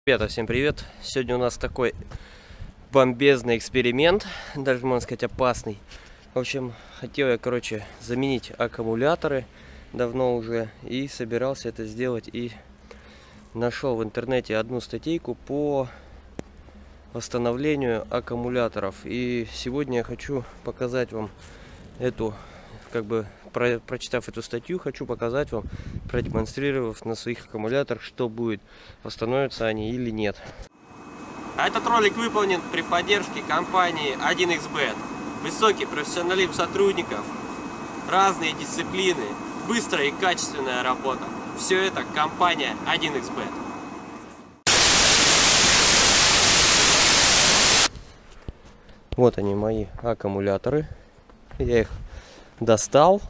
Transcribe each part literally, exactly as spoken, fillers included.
Ребята, всем привет! Сегодня у нас такой бомбезный эксперимент, даже можно сказать опасный. В общем, хотел я, короче, заменить аккумуляторы давно уже и собирался это сделать. И нашел в интернете одну статейку по восстановлению аккумуляторов. И сегодня я хочу показать вам эту, как бы про, прочитав эту статью, хочу показать вам, продемонстрировав на своих аккумуляторах, что будет, восстановятся они или нет. А этот ролик выполнен при поддержке компании один икс бет. Высокий профессионализм сотрудников, разные дисциплины, быстрая и качественная работа. Все это компания один икс бет. Вот они, мои аккумуляторы. Я их достал.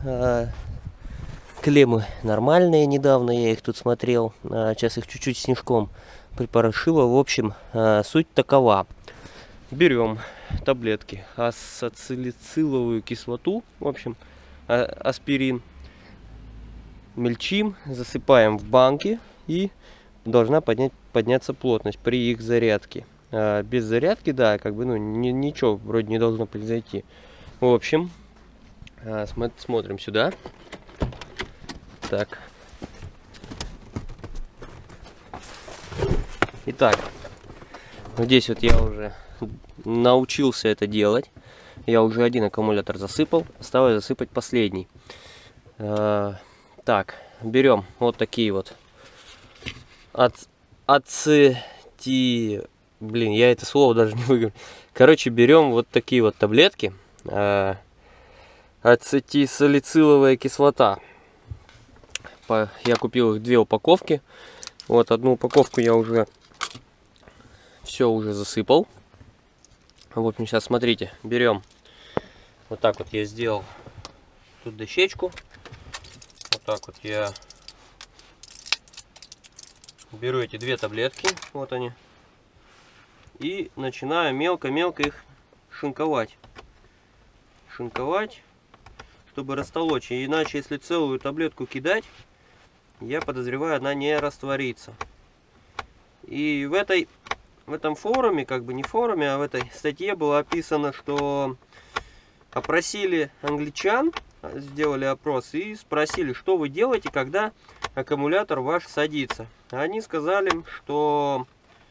Клеммы нормальные, недавно я их тут смотрел. Сейчас их чуть-чуть снежком припорошило. В общем, суть такова. Берем таблетки ацетилсиловую кислоту, в общем, аспирин, мельчим, засыпаем в банки, и должна поднять, подняться плотность при их зарядке. Без зарядки, да, как бы, ну, ни, ничего вроде не должно произойти. В общем, смотрим сюда. Так. Итак, здесь вот я уже научился это делать. Я уже один аккумулятор засыпал. Осталось засыпать последний. А, так, берем вот такие вот Аци... Ацети... Блин, я это слово даже не выговорю. Короче, берем вот такие вот таблетки. А, ацетилсалициловая кислота. Я купил их две упаковки. Вот одну упаковку я уже все уже засыпал. В общем, сейчас смотрите, берем вот так вот я сделал тут дощечку. Вот так вот я беру эти две таблетки, вот они, и начинаю мелко-мелко их шинковать. Шинковать, чтобы растолочь. Иначе, если целую таблетку кидать, я подозреваю, она не растворится. И в этой в этом форуме, как бы не форуме, а в этой статье было описано, что опросили англичан, сделали опрос и спросили, что вы делаете, когда аккумулятор ваш садится. Они сказали, что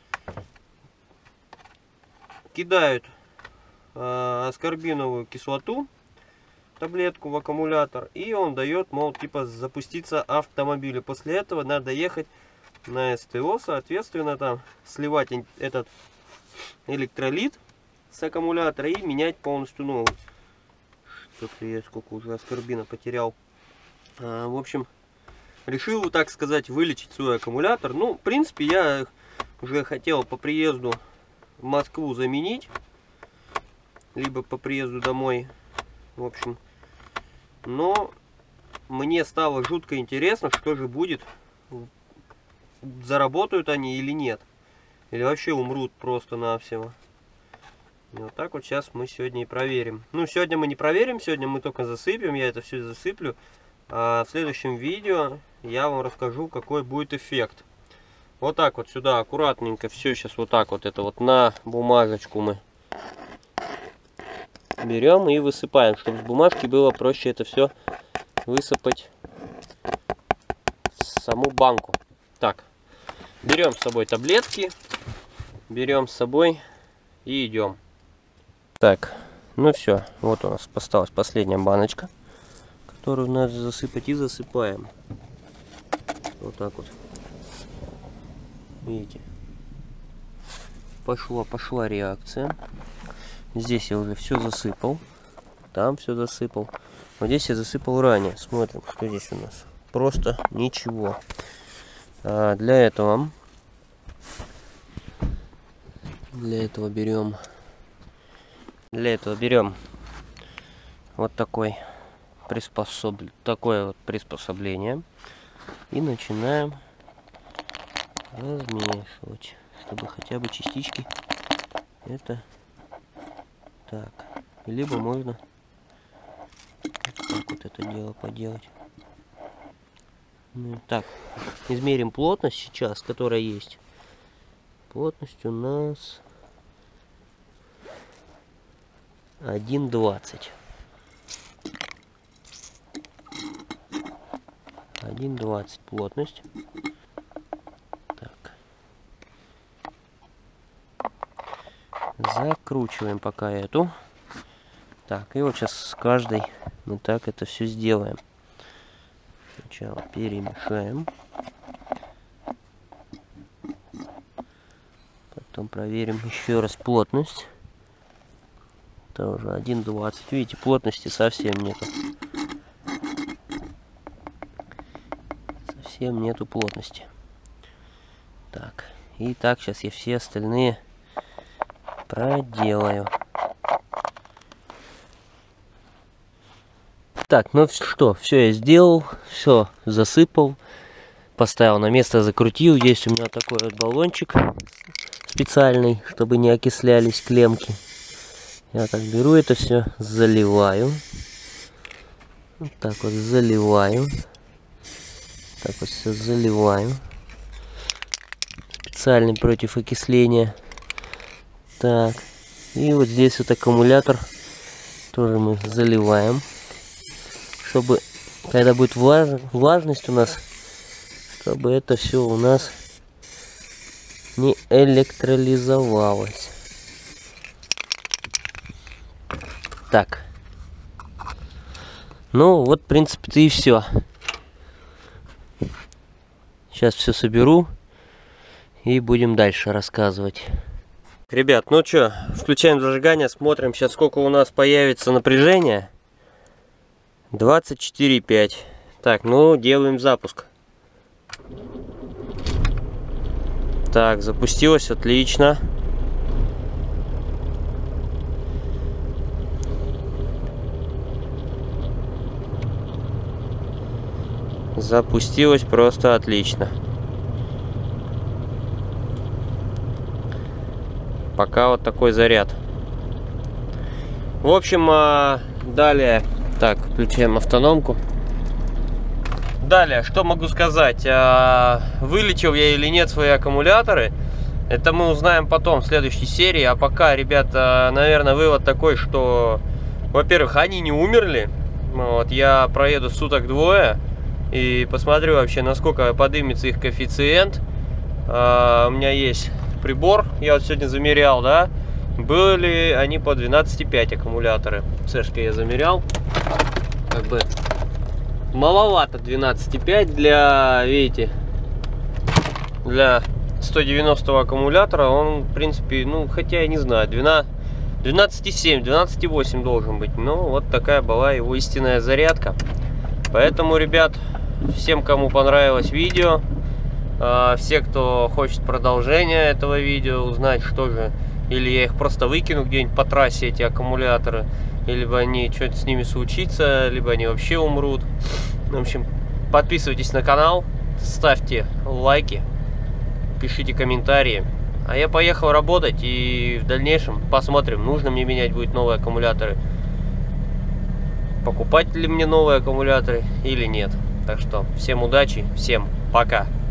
кидают э, аскорбиновую кислоту, таблетку в аккумулятор, и он дает, мол, типа запуститься автомобилю. После этого надо ехать на СТО, соответственно, там сливать этот электролит с аккумулятора и менять полностью новый. Что-то я сколько уже аскорбина потерял. А, в общем, решил, так сказать, вылечить свой аккумулятор. Ну, в принципе, я уже хотел по приезду в Москву заменить, либо по приезду домой. В общем, но мне стало жутко интересно, что же будет, заработают они или нет, или вообще умрут просто-навсего. Вот так вот сейчас мы сегодня и проверим. Ну, сегодня мы не проверим, сегодня мы только засыпем, я это все засыплю. А в следующем видео я вам расскажу, какой будет эффект. Вот так вот сюда аккуратненько все сейчас вот так вот это вот на бумажечку мы берем и высыпаем, чтобы с бумажки было проще это все высыпать в саму банку. Так, берем с собой таблетки, берем с собой и идем. Так, ну все, вот у нас осталась последняя баночка, которую надо засыпать, и засыпаем. Вот так вот. Видите? Пошла, пошла реакция. Здесь я уже все засыпал. Там все засыпал. Вот здесь я засыпал ранее. Смотрим, что здесь у нас. Просто ничего. А для этого Для этого берем Для этого берем вот такой приспособ... такое вот приспособление. И начинаем размешивать, чтобы хотя бы частички это так. Либо можно вот так вот это дело поделать. Ну, так, измерим плотность сейчас, которая есть. Плотность у нас один двадцать. один двадцать плотность. Так. Закручиваем пока эту. Так, и вот сейчас с каждой мы так это все сделаем. Сначала перемешаем. Потом проверим еще раз плотность. Тоже один двадцать. Видите, плотности совсем нету. Совсем нету плотности. Так. И так сейчас я все остальные проделаю. Так, ну что, все я сделал, все засыпал, поставил на место, закрутил. Есть у меня такой вот баллончик специальный, чтобы не окислялись клемки. Я так беру это все, заливаю. Вот так вот заливаю. Так вот все заливаю. Специальный против окисления. Так. И вот здесь вот аккумулятор тоже мы заливаем. Чтобы, когда будет влаж... влажность у нас, чтобы это все у нас не электролизовалось. Так. Ну, вот, в принципе-то и все. Сейчас все соберу и будем дальше рассказывать. Ребят, ну что, включаем зажигание, смотрим сейчас, сколько у нас появится напряжения. двадцать четыре и пять. Так, ну, делаем запуск. Так, запустилось, отлично. Запустилось просто отлично. Пока вот такой заряд. В общем, далее... Так, включаем автономку. Далее, что могу сказать? Вылечил я или нет свои аккумуляторы? Это мы узнаем потом, в следующей серии. А пока, ребята, наверное, вывод такой, что, во-первых, они не умерли. Вот, я проеду суток двое и посмотрю вообще, насколько поднимется их коэффициент. У меня есть прибор, я вот сегодня замерял, да? Были они по двенадцать и пять аккумуляторы. Сэшки я замерял. Как бы маловато двенадцать и пять для, видите, для сто девяностого аккумулятора. Он, в принципе, ну, хотя я не знаю, двенадцать и семь, двенадцать и восемь должен быть. Ну, вот такая была его истинная зарядка. Поэтому, ребят, всем, кому понравилось видео, все, кто хочет продолжение этого видео, узнать, что же, или я их просто выкину где-нибудь по трассе, эти аккумуляторы, либо они что-то с ними случится, либо они вообще умрут. В общем, подписывайтесь на канал, ставьте лайки, пишите комментарии. А я поехал работать, и в дальнейшем посмотрим, нужно мне менять будет новые аккумуляторы, покупать ли мне новые аккумуляторы или нет. Так что всем удачи, всем пока.